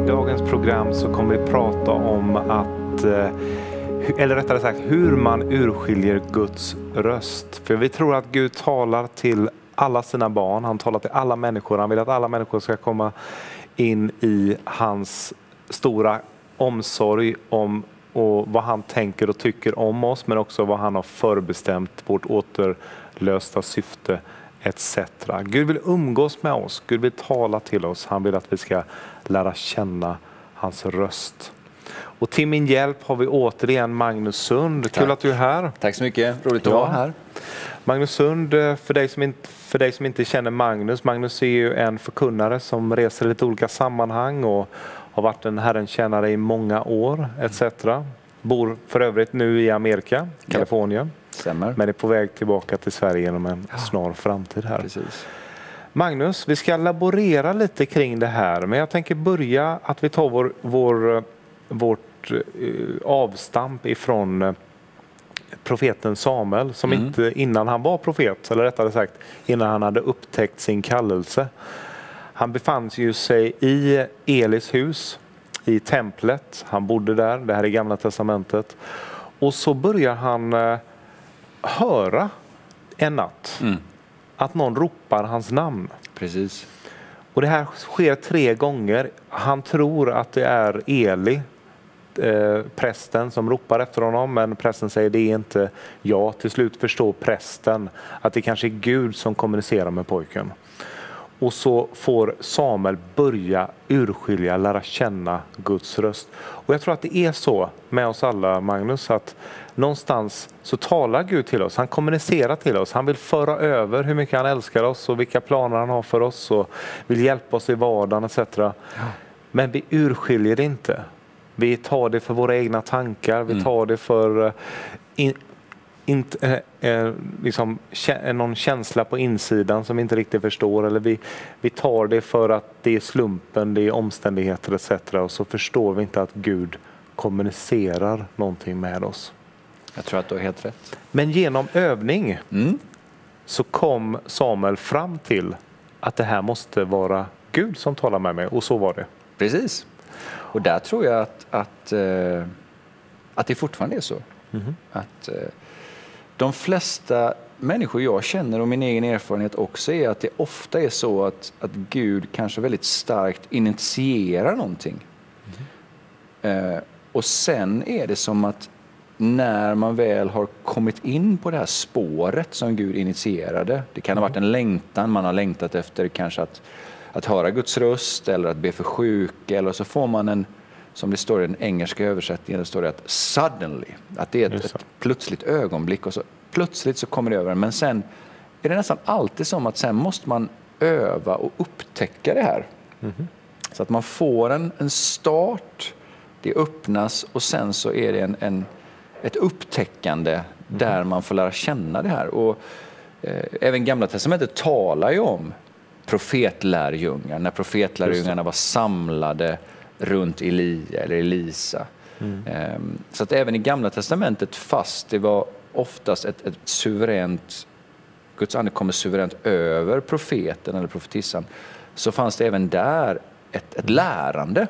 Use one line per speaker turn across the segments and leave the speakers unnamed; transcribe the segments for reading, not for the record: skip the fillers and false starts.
dagens program så kommer vi prata om att, eller rättare sagt, hur man urskiljer Guds röst. För vi tror att Gud talar till alla sina barn, han talar till alla människor. Han vill att alla människor ska komma in i hans stora omsorg om och vad han tänker och tycker om oss, men också vad han har förbestämt, vårt återlösta syfte etc. Gud vill umgås med oss, Gud vill tala till oss, han vill att vi ska lära känna hans röst. Och till min hjälp har vi återigen Magnus Sund. Tack. Kul att du är här.
Tack så mycket, roligt att vara här.
Magnus Sund, för dig som inte känner Magnus. Magnus är ju en förkunnare som reser i lite olika sammanhang och har varit en Herrens tjänare i många år etc. Bor för övrigt nu i Amerika, Kalifornien.
Stämmer.
Men är på väg tillbaka till Sverige genom en snar framtid här.
Precis.
Magnus, vi ska laborera lite kring det här. Men jag tänker börja att vi tar vårt avstamp ifrån profeten Samuel. Som inte innan han var profet, eller rättare sagt innan han hade upptäckt sin kallelse. Han befann sig i Elis hus, i templet. Han bodde där, det här är Gamla testamentet. Och så börjar han höra en natt att någon ropar hans namn.
Precis.
Och det här sker 3 gånger. Han tror att det är Eli, prästen, som ropar efter honom, men prästen säger det är inte jag. Till slut förstår prästen att det kanske är Gud som kommunicerar med pojken. Och så får Samuel börja urskilja, lära känna Guds röst. Och jag tror att det är så med oss alla, Magnus, att någonstans så talar Gud till oss. Han kommunicerar till oss. Han vill föra över hur mycket han älskar oss och vilka planer han har för oss och vill hjälpa oss i vardagen etc. Ja. Men vi urskiljer det inte. Vi tar det för våra egna tankar. Vi tar det för liksom någon känsla på insidan som vi inte riktigt förstår, eller vi tar det för att det är slumpen, det är omständigheter etc. och så förstår vi inte att Gud kommunicerar någonting med oss.
Jag tror att du har helt rätt.
Men genom övning så kom Samuel fram till att det här måste vara Gud som talar med mig, och så var det.
Precis. Och där tror jag att det fortfarande är så. Att de flesta människor jag känner, och min egen erfarenhet också, är att det ofta är så att Gud kanske väldigt starkt initierar någonting. Och sen är det som att när man väl har kommit in på det här spåret som Gud initierade, det kan ha varit en längtan, man har längtat efter kanske att höra Guds röst eller att be för sjuka, eller så får man en, som det står i den engelska översättningen, det står det att suddenly, att det är ett plötsligt ögonblick och så plötsligt så kommer det över. Men sen är det nästan alltid som att sen måste man öva och upptäcka det här. Så att man får en start, det öppnas och sen så är det ett upptäckande där man får lära känna det här. Och även Gamla testamentet talar ju om profetlärjungar, när profetlärjungarna var samlade runt Elia eller Elisa. Så att även i Gamla testamentet, fast det var oftast ett suveränt, Guds ande kommer suveränt över profeten eller profetissan, så fanns det även där ett lärande.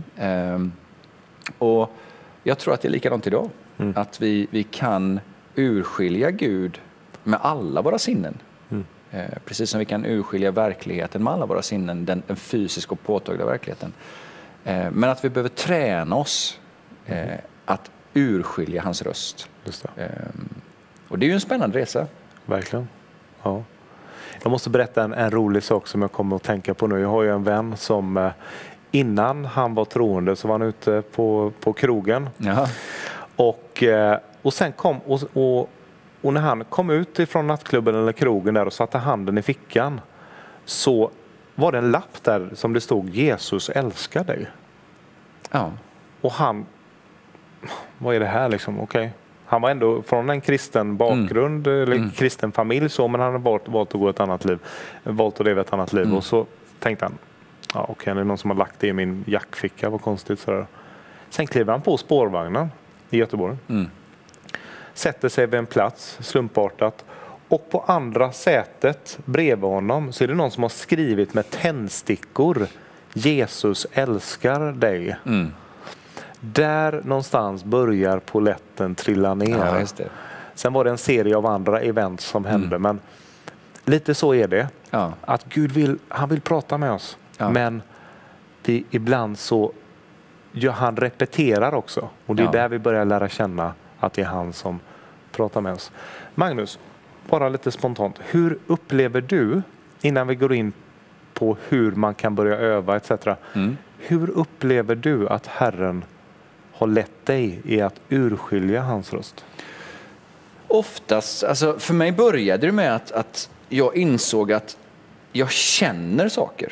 Och jag tror att det är likadant idag. Att vi kan urskilja Gud med alla våra sinnen. Precis som vi kan urskilja verkligheten med alla våra sinnen, den fysiska och påtagliga verkligheten. Men att vi behöver träna oss att urskilja hans röst. Just det. Och det är ju en spännande resa.
Verkligen. Ja. Jag måste berätta en rolig sak som jag kommer att tänka på nu. Jag har ju en vän som innan han var troende så var han ute på krogen. Jaha. Och sen kom och när han kom ut ifrån nattklubben eller krogen där och satte handen i fickan, så var det en lapp där som det stod Jesus älskar dig. Ja. Och han, vad är det här liksom? Okej. Han var ändå från en kristen bakgrund eller kristen familj så, men han hade valt att gå ett annat liv. Valt att leva ett annat liv. Och så tänkte han, ja okej, det är någon som har lagt det i min jackficka, vad konstigt sådär. Sen kliver han på spårvagnen i Göteborg. Sätter sig vid en plats, slumpartat. Och på andra sätet bredvid honom så är det någon som har skrivit med tändstickor Jesus älskar dig. Där någonstans börjar polletten trilla ner.
Ja, just det.
Sen var det en serie av andra event som hände, men lite så är det.
Ja.
Att Gud han vill prata med oss, men ibland så han repeterar också. Och det är där vi börjar lära känna att det är han som pratar med oss. Magnus, bara lite spontant. Hur upplever du, innan vi går in på hur man kan börja öva etc. Hur upplever du att Herren har lett dig i att urskilja hans röst?
Oftast, alltså för mig började det med att jag insåg att jag känner saker.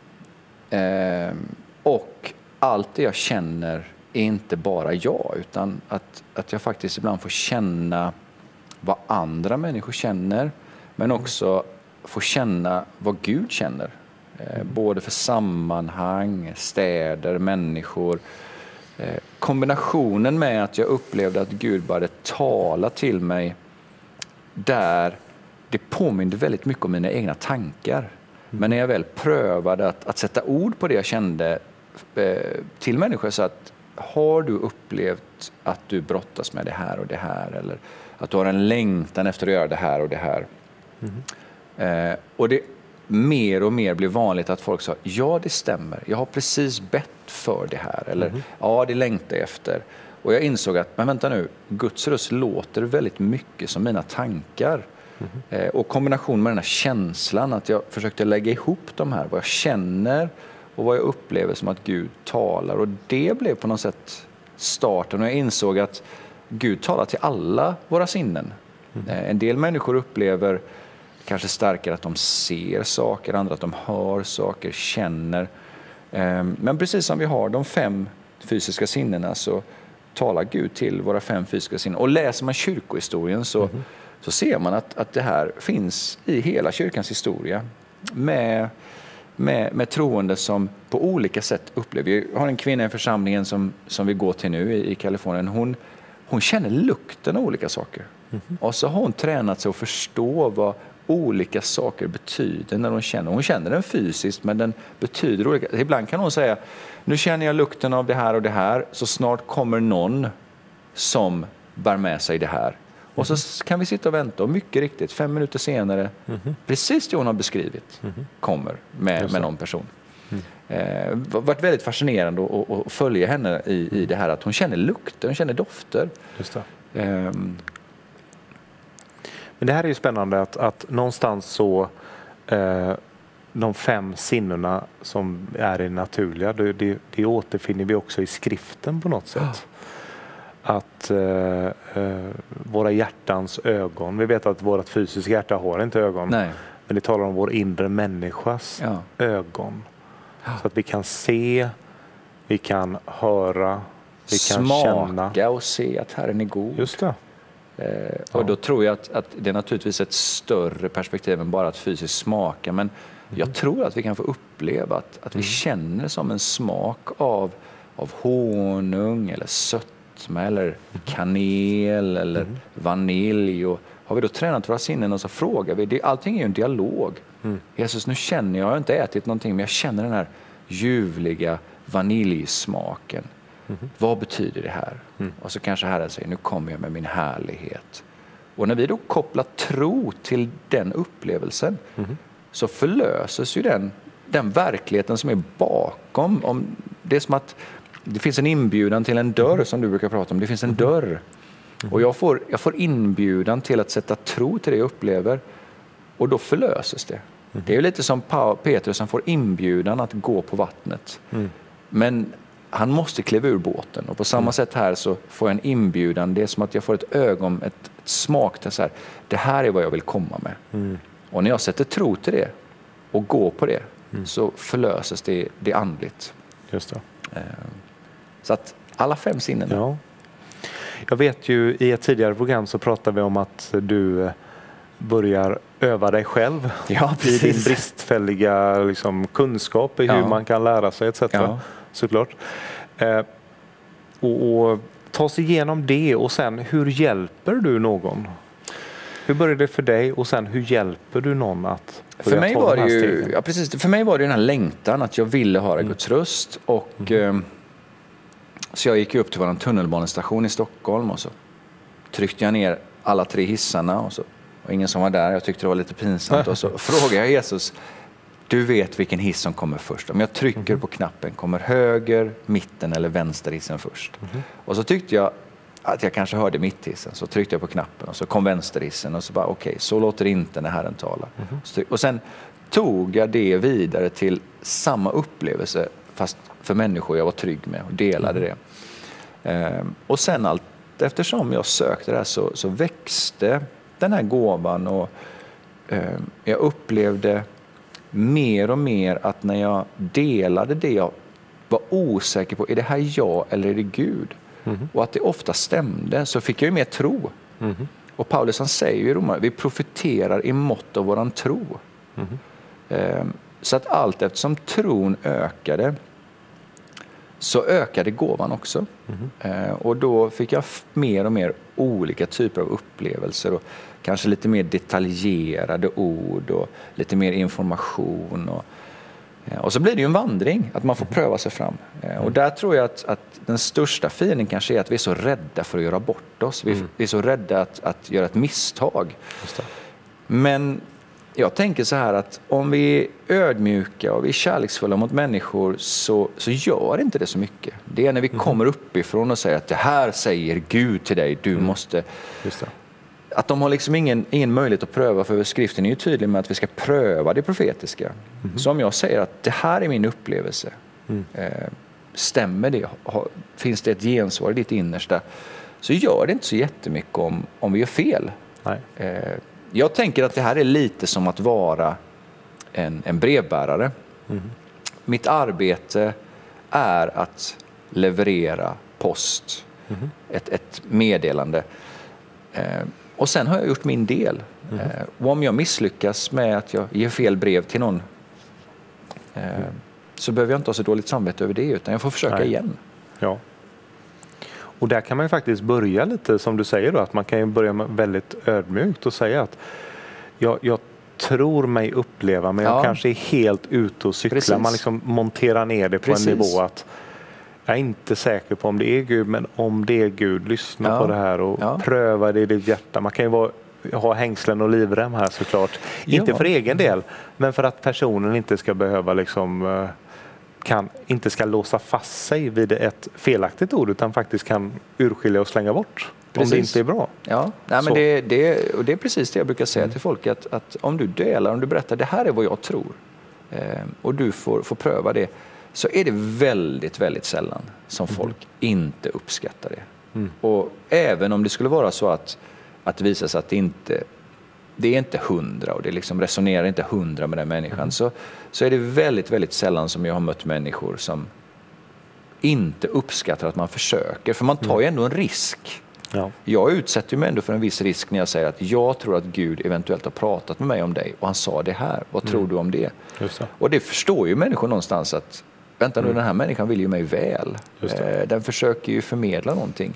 Och allt det jag känner är inte bara jag, utan att jag faktiskt ibland får känna vad andra människor känner, men också får känna vad Gud känner. Både för sammanhang, städer, människor. Kombinationen med att jag upplevde att Gud började tala till mig där det påminde väldigt mycket om mina egna tankar. Men när jag väl prövade att sätta ord på det jag kände till människor, så att har du upplevt att du brottas med det här och det här, eller att du har en längtan efter att göra det här och det här. Och det mer och mer blir vanligt att folk sa, ja det stämmer, jag har precis bett för det här, eller ja det längtar jag efter. Och jag insåg att, men vänta nu, Guds röst låter väldigt mycket som mina tankar. Och kombination med den här känslan, att jag försökte lägga ihop de här, vad jag känner och vad jag upplever som att Gud talar. Och det blev på något sätt starten, och jag insåg att Gud talar till alla våra sinnen. En del människor upplever kanske starkare att de ser saker, andra att de hör saker, känner. Men precis som vi har de 5 fysiska sinnena, så talar Gud till våra 5 fysiska sinnen. Och läser man kyrkohistorien så ser man att det här finns i hela kyrkans historia med troende som på olika sätt upplever. Vi har en kvinna i församlingen som vi går till nu i Kalifornien. Hon känner lukten av olika saker. Och så har hon tränat sig att förstå vad olika saker betyder när hon känner. Hon känner den fysiskt, men den betyder olika. Ibland kan hon säga, nu känner jag lukten av det här och det här, så snart kommer någon som bär med sig det här. Och så kan vi sitta och vänta, och mycket riktigt 5 minuter senare, precis det hon har beskrivit kommer med någon person. Det har varit väldigt fascinerande att följa henne i det här, att hon känner lukter, hon känner dofter.
Just det. Men det här är ju spännande att någonstans så de 5 sinnena som är det naturliga, det återfinner vi också i skriften på något sätt. Att våra hjärtans ögon, vi vet att vårt fysiska hjärta har inte ögon.
Nej.
Men det talar om vår inre människas ögon. Så att vi kan se, vi kan höra, vi kan känna.
Smaka och se att Herren är god.
Just det.
Och då tror jag att det är naturligtvis ett större perspektiv än bara att fysiskt smaka. Men jag tror att vi kan få uppleva att vi känner som en smak av honung eller sötma eller kanel eller vanilj. Och har vi då tränat våra sinnen och så frågar vi. Allting är ju en dialog. Jesus, nu känner jag har inte ätit någonting, men jag känner den här ljuvliga vaniljsmaken. Vad betyder det här? Och så kanske Herren säger, nu kommer jag med min härlighet. Och när vi då kopplar tro till den upplevelsen så förlöses ju den verkligheten som är bakom. Det är som att det finns en inbjudan till en dörr som du brukar prata om. Det finns en dörr. Och jag får inbjudan till att sätta tro till det jag upplever. Och då förlöses det. Det är ju lite som Petrus som får inbjudan att gå på vattnet. Men han måste kliva ur båten. Och på samma sätt här så får jag en inbjudan. Det är som att jag får ett smak till så här. Det här är vad jag vill komma med. Och när jag sätter tro till det och går på det så förlöses det andligt.
Just det.
Så att alla 5 sinnen.
Ja. Jag vet ju i ett tidigare program så pratade vi om att du börjar öva dig själv i din bristfälliga kunskap i hur man kan lära sig etc. Såklart. Och ta sig igenom det, och sen hur hjälper du någon? Hur började det för dig och sen hur hjälper du någon att
för mig var det ju, ja, precis, för mig var det den här längtan att jag ville höra Guds röst. Och, så jag gick upp till vår tunnelbanestation i Stockholm och så tryckte jag ner alla 3 hissarna och så var ingen som var där. Jag tyckte det var lite pinsamt och så frågade jag Jesus, du vet vilken hiss som kommer först. Om jag trycker på knappen, kommer höger, mitten eller vänster hissen först? Och så tyckte jag att jag kanske hörde mitthissen. Så tryckte jag på knappen och så kom vänsterhissen och så bara okej, så låter det inte när Herren talar. Och sen tog jag det vidare till samma upplevelse fast för människor jag var trygg med och delade det. Och sen allt eftersom jag sökte det här så växte den här gåvan och jag upplevde mer och mer att när jag delade det jag var osäker på, är det här jag eller är det Gud? Och att det ofta stämde, så fick jag ju mer tro. Och Paulus han säger ju i Romar, vi profeterar i mått av våran tro. Så att allt eftersom tron ökade så ökade gåvan också. Och då fick jag mer och mer olika typer av upplevelser och kanske lite mer detaljerade ord och lite mer information. Och så blir det ju en vandring, att man får pröva sig fram. Och där tror jag att den största fienden kanske är att vi är så rädda för att göra bort oss. Vi är så rädda att göra ett misstag. Men jag tänker så här att om vi är ödmjuka och vi är kärleksfulla mot människor så gör inte det så mycket. Det är när vi kommer uppifrån och säger att det här säger Gud till dig, du måste...
Just det.
Att de har liksom ingen möjlighet att pröva, för skriften är ju tydlig med att vi ska pröva det profetiska. Så om jag säger att det här är min upplevelse, stämmer det? Finns det ett gensvar i ditt innersta? Så gör det inte så jättemycket om vi gör fel.
Nej.
Jag tänker att det här är lite som att vara en brevbärare. Mitt arbete är att leverera post, ett meddelande. Och sen har jag gjort min del. Och om jag misslyckas med att jag ger fel brev till någon så behöver jag inte ha så dåligt samvete över det, utan jag får försöka igen.
Ja. Och där kan man ju faktiskt börja lite som du säger då, att man kan ju börja med väldigt ödmjukt och säga att jag tror mig uppleva, men jag kanske är helt ute och cyklar. Precis. Man liksom monterar ner det på en nivå att jag är inte säker på om det är Gud, men om det är Gud, lyssna på det här och pröva det i ditt hjärta. Man kan ju ha hängslen och livrem här såklart. Inte för egen del, men för att personen inte ska behöva liksom, inte ska låsa fast sig vid ett felaktigt ord, utan faktiskt kan urskilja och slänga bort. Precis. Om det inte är bra.
Ja, nej, men det är precis det jag brukar säga till folk, att om du berättar det här är vad jag tror och du får pröva det, så är det väldigt, väldigt sällan som folk inte uppskattar det. Och även om det skulle vara så att det visar sig att det är inte 100 och det liksom resonerar inte 100 med den människan, så är det väldigt, väldigt sällan som jag har mött människor som inte uppskattar att man försöker. För man tar ju ändå en risk. Ja. Jag utsätter mig ändå för en viss risk när jag säger att jag tror att Gud eventuellt har pratat med mig om dig och han sa det här. Vad tror du om det? Och det förstår ju människor någonstans att vänta nu, den här människan vill ju mig väl. Den försöker ju förmedla någonting.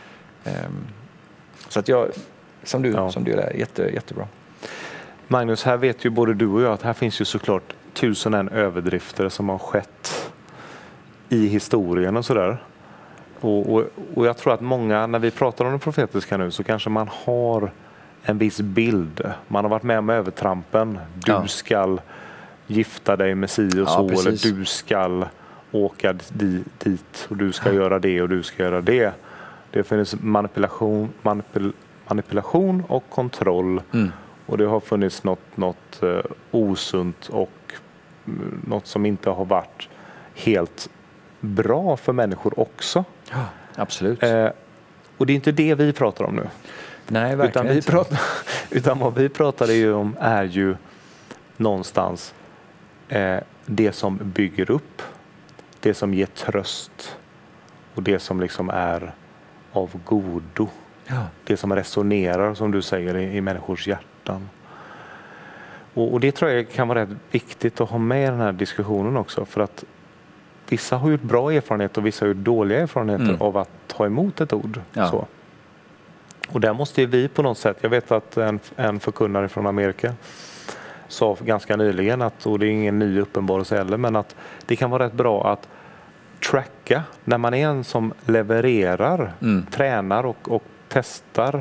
Så att som du är jättebra.
Magnus, här vet ju både du och jag att här finns ju såklart 1001 överdrifter som har skett i historien och sådär. Och jag tror att många, när vi pratar om det profetiska nu, så kanske man har en viss bild. Man har varit med om övertrampen. Du ska gifta dig med si och så, eller du ska åka dit och du ska göra det och du ska göra det. Det finns manipulation och kontroll. Och det har funnits något osunt och något som inte har varit helt bra för människor också.
Ja, absolut.
Och det är inte det vi pratar om nu.
Nej, verkligen inte.
Utan vad vi pratar om är ju någonstans det som bygger upp, det som ger tröst och det som liksom är av godo. Ja. Det som resonerar, som du säger, i människors hjärtan. Och det tror jag kan vara rätt viktigt att ha med i den här diskussionen också, för att vissa har gjort bra erfarenheter och vissa har gjort dåliga erfarenheter av att ta emot ett ord. Ja. Så. Och där måste ju vi på något sätt, jag vet att en förkunnare från Amerika sa ganska nyligen att, och det är ingen ny uppenbarelse heller, men att det kan vara rätt bra att tracka när man är en som levererar, tränar och testar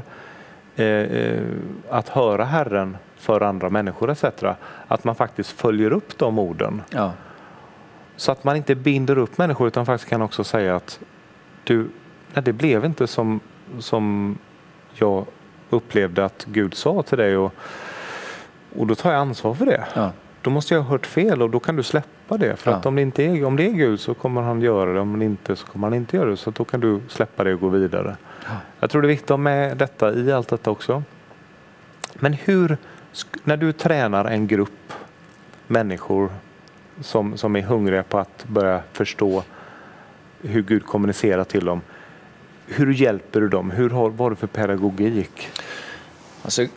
att höra Herren för andra människor etc. Att man faktiskt följer upp de orden.
Ja.
Så att man inte binder upp människor utan faktiskt kan också säga att det blev inte som jag upplevde att Gud sa till dig och då tar jag ansvar för det.
Ja.
Då måste jag ha hört fel och då kan du släppa det. För att om det är Gud så kommer han göra det, om det inte så kommer han inte göra det. Så då kan du släppa det och gå vidare. Ja. Jag tror det är viktigt att ha med detta i allt detta också. Men när du tränar en grupp människor som är hungriga på att börja förstå hur Gud kommunicerar till dem, hur hjälper du dem? Vad har du för pedagogik?
Alltså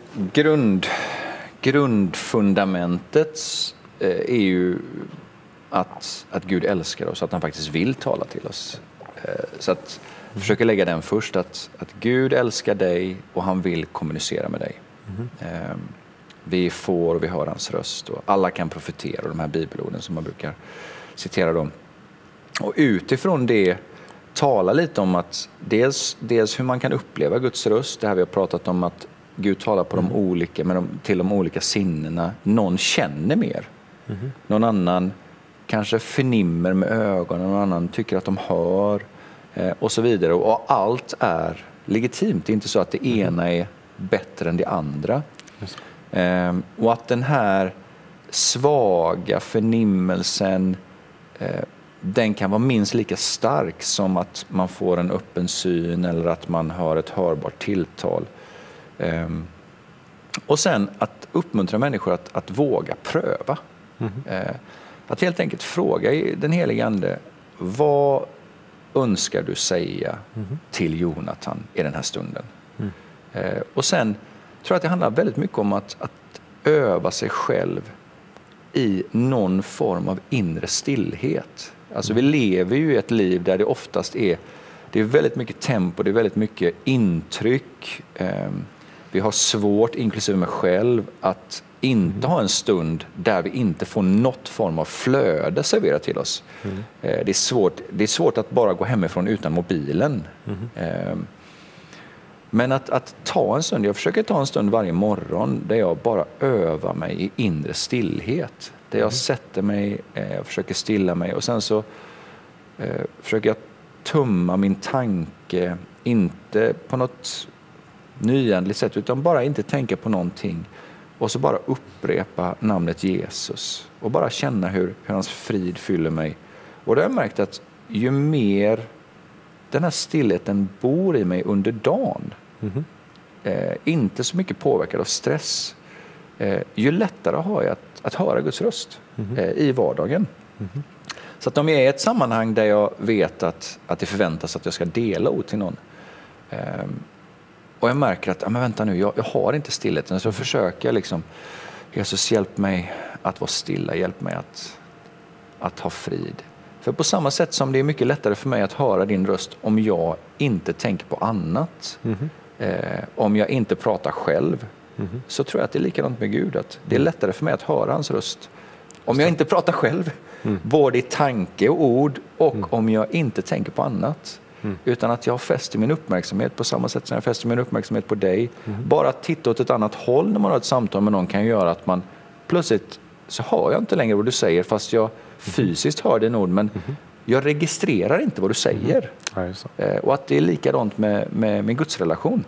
grundfundamentet är ju att Gud älskar oss, att han faktiskt vill tala till oss. Så att försöka lägga den först, att Gud älskar dig och han vill kommunicera med dig. Vi hör hans röst och alla kan profetera, de här bibelorden som man brukar citera dem. Och utifrån det tala lite om att dels hur man kan uppleva Guds röst. Det här vi har pratat om, att Gud talar på till de olika sinnena. Någon känner mer. Någon annan kanske förnimmer med ögonen. Någon annan tycker att de hör. Och så vidare. Och allt är legitimt. Det är inte så att det ena är bättre än det andra. Och att den här svaga förnimmelsen den kan vara minst lika stark som att man får en öppen syn eller att man har ett hörbart tilltal. Och sen att uppmuntra människor att våga pröva. Att helt enkelt fråga den helige Ande, vad önskar du säga till Jonathan i den här stunden? Och sen tror jag att det handlar väldigt mycket om att öva sig själv i någon form av inre stillhet. Alltså vi lever ju i ett liv där det oftast är väldigt mycket tempo, det är väldigt mycket intryck. Vi har svårt, inklusive mig själv, att inte ha en stund där vi inte får något form av flöde serverat till oss. Det är svårt att bara gå hemifrån utan mobilen. Men att ta en stund, jag försöker ta en stund varje morgon där jag bara övar mig i inre stillhet. Där jag sätter mig, jag försöker stilla mig och sen så försöker jag tumma min tanke, inte på något nyändligt sätt utan bara inte tänka på någonting och så bara upprepa namnet Jesus och bara känna hur hans frid fyller mig. Och då har jag märkt att ju mer den här stillheten bor i mig under dagen, inte så mycket påverkad av stress, ju lättare har jag att höra Guds röst i vardagen. Så att om jag är i ett sammanhang där jag vet att det förväntas att jag ska dela ord till någon och jag märker att men vänta nu, jag har inte stillheten, så försöker jag liksom, Jesus hjälp mig att vara stilla, hjälp mig att ha frid. För på samma sätt som det är mycket lättare för mig att höra din röst om jag inte tänker på annat, om jag inte pratar själv, så tror jag att det är likadant med Gud, att det är lättare för mig att höra hans röst om jag inte pratar själv, både i tanke och ord, och om jag inte tänker på annat, utan att jag fäster min uppmärksamhet på samma sätt som jag fäster min uppmärksamhet på dig. Bara att titta åt ett annat håll när man har ett samtal med någon kan göra att man plötsligt så hör jag inte längre vad du säger, fast jag fysiskt hör din ord, men jag registrerar inte vad du säger. Och att det är likadant med Guds relation.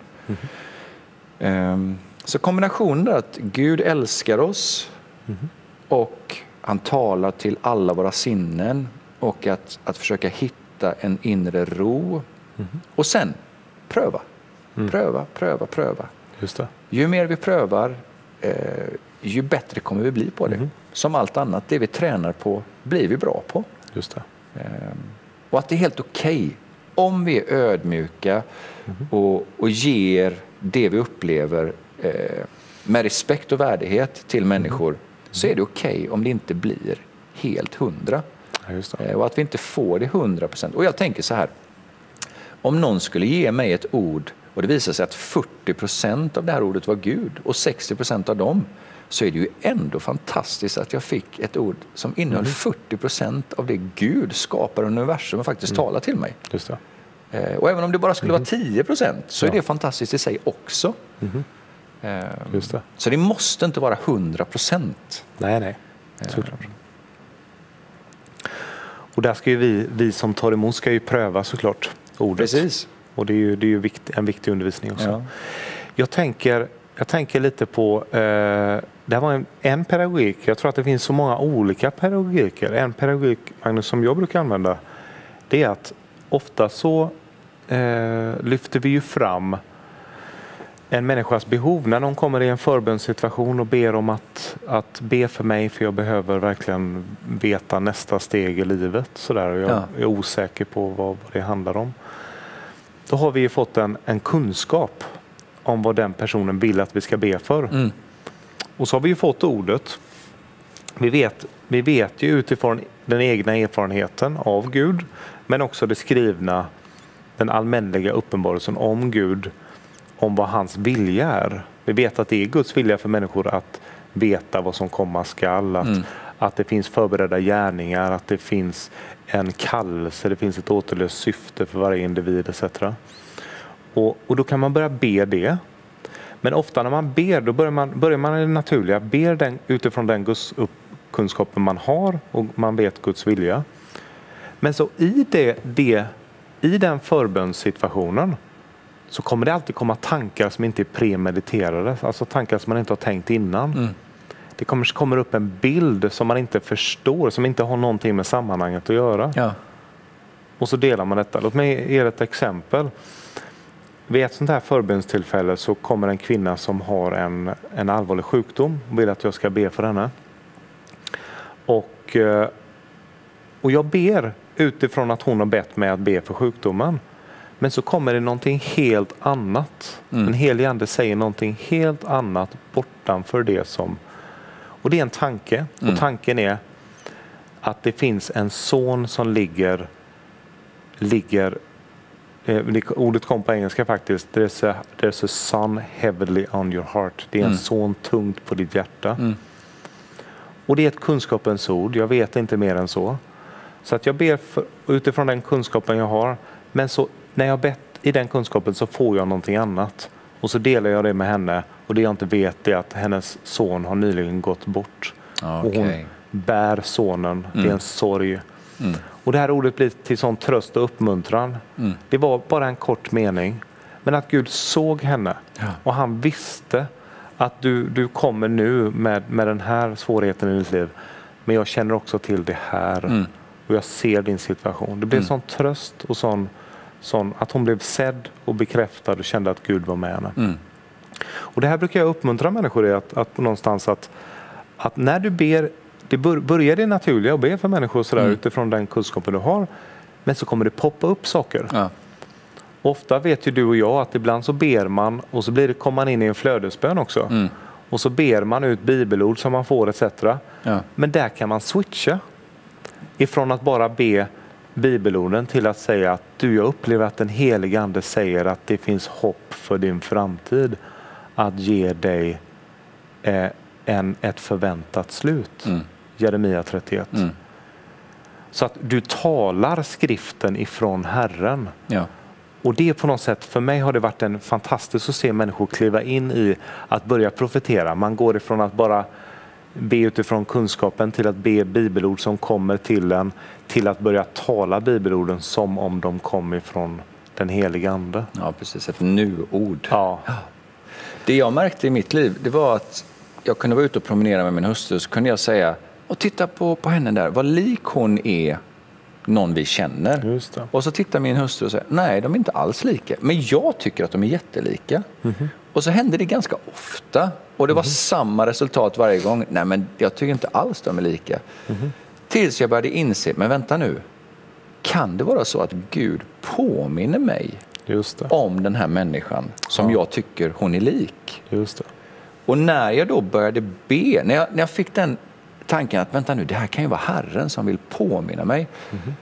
Så kombinationen är att Gud älskar oss och han talar till alla våra sinnen, och att försöka hitta en inre ro. Och sen pröva. Pröva.
Just det.
Ju mer vi prövar, ju bättre kommer vi bli på det. Som allt annat, det vi tränar på blir vi bra på.
Just det.
Och att det är helt okej om vi är ödmjuka och ger det vi upplever med respekt och värdighet till människor, så är det okej om det inte blir helt 100.
Ja, just det.
Och att vi inte får det 100%. Och jag tänker så här, om någon skulle ge mig ett ord Och det visar sig att 40% av det här ordet var Gud och 60% av dem, så är det ju ändå fantastiskt att jag fick ett ord som innehöll 40% av det Gud skapar universum och faktiskt talar till mig.
Just det.
Och även om det bara skulle vara 10% så är det fantastiskt i sig också.
Just det.
Så det måste inte vara 100%.
Nej. Såklart. Och där ska ju vi som tar emot ska ju pröva såklart ordet.
Precis.
Och det är ju en viktig undervisning också. Ja. Jag tänker lite på, det här var en pedagogik. Jag tror att det finns så många olika pedagogiker. En pedagogik, Magnus, som jag brukar använda, det är att ofta så lyfter vi ju fram en människas behov när någon kommer i en förbönssituation och ber om att be för mig, för jag behöver verkligen veta nästa steg i livet. Sådär, och jag är osäker på vad det handlar om. Då har vi fått en kunskap om vad den personen vill att vi ska be för. Och så har vi ju fått ordet. Vi vet ju utifrån den egna erfarenheten av Gud, men också det skrivna, den allmänliga uppenbarelsen om Gud, om vad hans vilja är. Vi vet att det är Guds vilja för människor att veta vad som komma skall, att det finns förberedda gärningar, att det finns en kallelse, det finns ett återlöst syfte för varje individ etc. Och då kan man börja be det. Men ofta när man ber, då börjar man i det naturliga, ber utifrån den Guds kunskapen man har och man vet Guds vilja. Men så i den förbönssituationen så kommer det alltid komma tankar som inte är premediterade, alltså tankar som man inte har tänkt innan. Det kommer upp en bild som man inte förstår, som inte har någonting med sammanhanget att göra. Ja. Och så delar man detta. Låt mig ge ett exempel. Vid ett sånt här förbönstillfälle så kommer en kvinna som har en allvarlig sjukdom och vill att jag ska be för henne. Och jag ber utifrån att hon har bett mig att be för sjukdomen. Men så kommer det någonting helt annat. En helig ande säger någonting helt annat bortanför det som... Och det är en tanke. Och tanken är att det finns en son som ligger ordet kom på engelska faktiskt. There's a son heavily on your heart. Det är en son tungt på ditt hjärta. Och det är ett kunskapens ord. Jag vet inte mer än så. Så att jag ber utifrån den kunskapen jag har. Men så när jag bett i den kunskapen så får jag någonting annat. Och så delar jag det med henne. Och det jag inte vet är att hennes son har nyligen gått bort. Okay. Och hon bär sonen. Det är en sorg. Och det här ordet blir till sån tröst och uppmuntran. Det var bara en kort mening. Men att Gud såg henne. Och han visste att du kommer nu med den här svårigheten i ditt liv. Men jag känner också till det här. Och jag ser din situation. Det blev sån tröst och sån att hon blev sedd och bekräftad och kände att Gud var med henne. Och det här brukar jag uppmuntra människor i att någonstans att när du ber, det börjar det naturliga att be för människor sådär utifrån den kunskapen du har, men så kommer det poppa upp saker. Ja. Ofta vet ju du och jag att ibland så ber man och så kommer man in i en flödesbön också. Och så ber man ut bibelord som man får etc. Ja. Men där kan man switcha ifrån att bara be bibelorden till att säga att jag upplever att den heliga ande säger att det finns hopp för din framtid, att ge dig ett förväntat slut. Jeremia 31. Så att du talar skriften ifrån Herren. Ja. Och det på något sätt, för mig har det varit en fantastiskt att se människor kliva in i att börja profetera. Man går ifrån att bara be utifrån kunskapen till att be bibelord som kommer till en, till att börja tala bibelorden som om de kom ifrån den heliga ande.
Ja, precis. Ett nu-ord. Ja. Det jag märkte i mitt liv, det var att jag kunde vara ute och promenera med min hustru, så kunde jag säga, och titta på henne där, vad lik hon är någon vi känner. Just det. Och så tittar min hustru och säger, nej, de är inte alls lika. Men jag tycker att de är jättelika. Och så hände det ganska ofta. Och det var samma resultat varje gång. Nej, men jag tycker inte alls de är lika. Tills jag började inse, men vänta nu. Kan det vara så att Gud påminner mig om den här människan som jag tycker hon är lik? Just det. Och när jag då började be, när jag fick den tanken att vänta nu, det här kan ju vara Herren som vill påminna mig.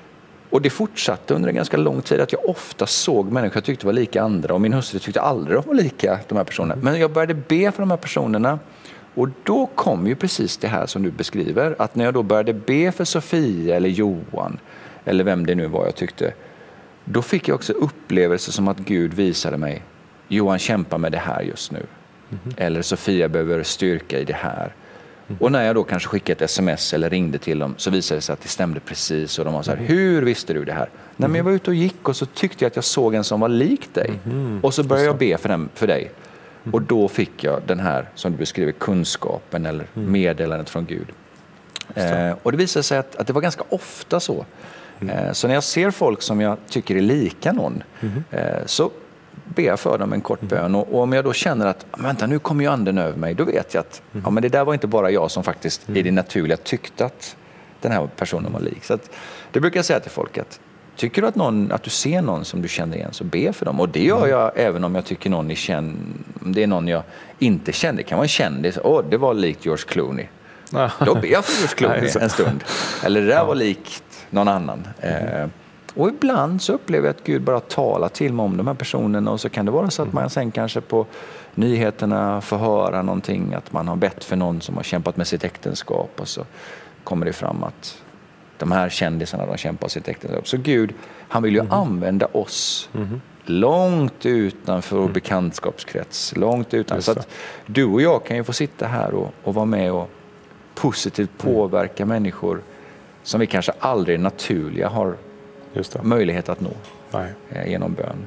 Och det fortsatte under en ganska lång tid att jag ofta såg människor jag tyckte var lika andra, och min hustru tyckte aldrig de var lika, de här personerna. Men jag började be för de här personerna, och då kom ju precis det här som du beskriver, att när jag då började be för Sofia eller Johan eller vem det nu var jag tyckte, då fick jag också upplevelser som att Gud visade mig, Johan kämpar med det här just nu. Eller Sofia behöver styrka i det här. Och när jag då kanske skickade ett sms eller ringde till dem, så visade det sig att det stämde precis. Och de var så här, hur visste du det här? Nej, men jag var ute och gick och så tyckte jag att jag såg en som var lik dig. Och så började jag be för dig. Och då fick jag den här, som du beskriver, kunskapen eller meddelandet från Gud. Och det visade sig att det var ganska ofta så. Så när jag ser folk som jag tycker är lika någon, så ber jag för dem en kort bön. Och om jag då känner att vänta, nu kommer ju anden över mig, då vet jag att ja, men det där var inte bara jag som faktiskt i det naturliga tyckte att den här personen var lik. Så att, det brukar jag säga till folk, att tycker du att du ser någon som du känner igen, så be för dem. Och det gör jag även om jag tycker någon det är någon jag inte känner. Det kan vara en kändis. Det var likt George Clooney. Då ber jag för George Clooney en stund. Eller det där var likt någon annan. Och ibland så upplever jag att Gud bara talar till mig om de här personerna, och så kan det vara så att man sen kanske på nyheterna får höra någonting, att man har bett för någon som har kämpat med sitt äktenskap, och så kommer det fram att de här kändisarna, de kämpar sitt äktenskap. Så Gud, han vill ju använda oss långt utanför vår bekantskapskrets, långt utanför. Så att du och jag kan ju få sitta här och vara med och positivt påverka människor som vi kanske aldrig naturliga har möjlighet att nå genom bön.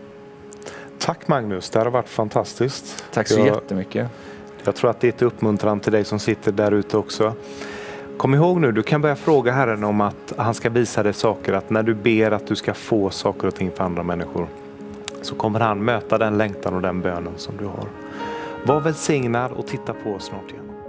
Tack Magnus, det har varit fantastiskt.
Tack så jättemycket.
Jag tror att det är ett uppmuntran till dig som sitter där ute också. Kom ihåg nu, du kan börja fråga Herren om att han ska visa dig saker, att när du ber att du ska få saker och ting för andra människor, så kommer han möta den längtan och den bönen som du har. Var välsignad och titta på oss snart igen.